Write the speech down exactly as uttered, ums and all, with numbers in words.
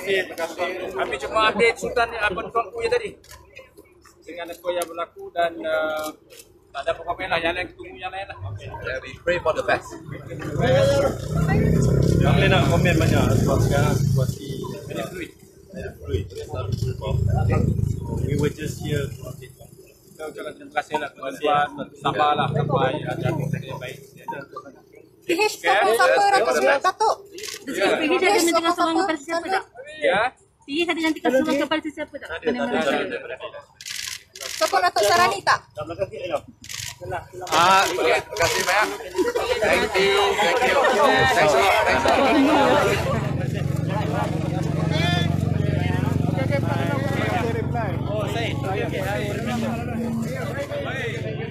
kasih, terima kasih. Kami cuma update Sultan apa tuanku ya tadi. Dengan apa yang berlaku dan uh, tak ada apa-apa lah, yang lain tunggu yang lain lah. Yeah, we pray for the best. Kami nak komen banyak sebab sekarang situasi Ini fluid. fluid. We were just here. Kita ucapkan terima kasih lah kepada tuan, sabarlah sampai ada yang baik. Pihis siapa siapa Ratus Datuk? Pihis ada nanti kasuang kepada siapa tak? Ya. Pihis ada nanti kasuang kepada siapa tak? Siapa Datuk Sarani tak? Ah, okay, terima kasih banyak. Thank you, thank you. Thanks a lot, thanks a lot. Oh, saya. Okay, okay.